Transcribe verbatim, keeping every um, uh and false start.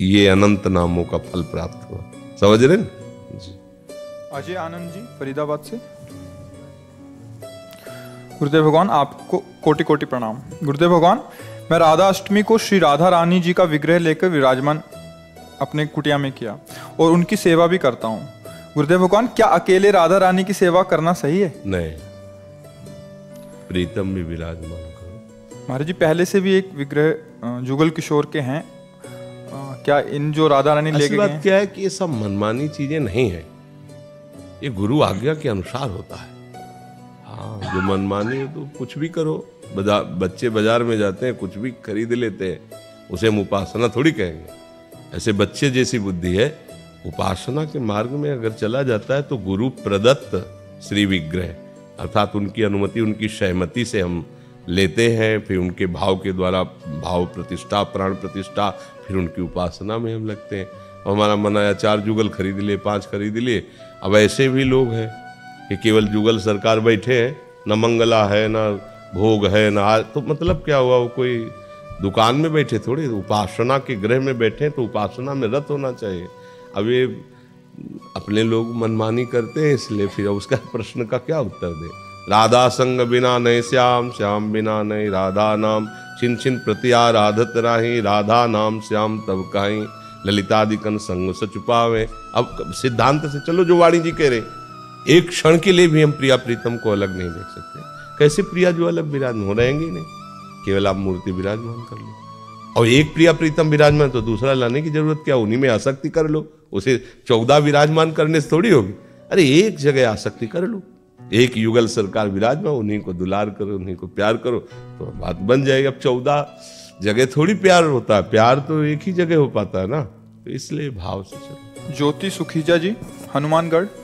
ये अनंत नामों का फल प्राप्त हुआ। समझ रहे ना जी। अजय आनंद जी फरीदाबाद से। गुरुदेव भगवान आपको कोटि कोटि प्रणाम। गुरुदेव भगवान, मैं राधा अष्टमी को श्री राधा रानी जी का विग्रह लेकर विराजमान अपने कुटिया में किया और उनकी सेवा भी करता हूँ। गुरुदेव भगवान, क्या अकेले राधा रानी की सेवा करना सही है? नहीं, प्रीतम भी विराजमान करो। महाराज जी, पहले से भी एक विग्रह जुगल किशोर के हैं, क्या इन जो राधा रानी लेके गए हैं? क्या है कि ये सब मनमानी चीजें नहीं है, ये गुरु आज्ञा के अनुसार होता है। हाँ, जो मनमानी है तो कुछ भी करो। बाजार, बच्चे बाजार में जाते हैं, कुछ भी खरीद लेते हैं, उसे हम उपासना थोड़ी कहेंगे। ऐसे बच्चे जैसी बुद्धि है, उपासना के मार्ग में अगर चला जाता है तो गुरु प्रदत्त श्री विग्रह अर्थात उनकी अनुमति, उनकी सहमति से हम लेते हैं, फिर उनके भाव के द्वारा भाव प्रतिष्ठा, प्राण प्रतिष्ठा, फिर उनकी उपासना में हम लगते हैं। और हमारा मन आया चार जुगल खरीद लिए, पांच खरीद लिए। अब ऐसे भी लोग हैं कि केवल जुगल सरकार बैठे हैं, न मंगला है, न भोग है, न आज, तो मतलब क्या हुआ? वो कोई दुकान में बैठे थोड़ी, उपासना के गृह में बैठे, तो उपासना में रत होना चाहिए। अब ये अपने लोग मनमानी करते हैं, इसलिए फिर उसका प्रश्न का क्या उत्तर दे? राधा संग बिना नहीं श्याम, श्याम बिना नहीं राधा नाम, छिन छिन प्रति आराधत राही, राधा नाम श्याम तब काहीं, ललितादिकन संग से छुपावे। अब सिद्धांत से चलो, जो वाणी जी कह रहे, एक क्षण के लिए भी हम प्रिया प्रीतम को अलग नहीं देख सकते। कैसे प्रिया जो अलग विराजमान हो रहेंगे नहीं, केवल आप मूर्ति विराजमान कर लो। और एक प्रिया प्रीतम विराजमान तो दूसरा लाने की जरूरत क्या? उन्हीं में आसक्ति कर लो, उसे चौदह विराजमान करने से थोड़ी होगी। अरे एक जगह आसक्ति कर लो, एक युगल सरकार विराजमान, उन्हीं को दुलार करो, उन्हीं को प्यार करो, तो बात बन जाएगी। अब चौदह जगह थोड़ी प्यार होता है, प्यार तो एक ही जगह हो पाता है ना, तो इसलिए भाव से चलो। ज्योति सुखीजा जी हनुमानगढ़।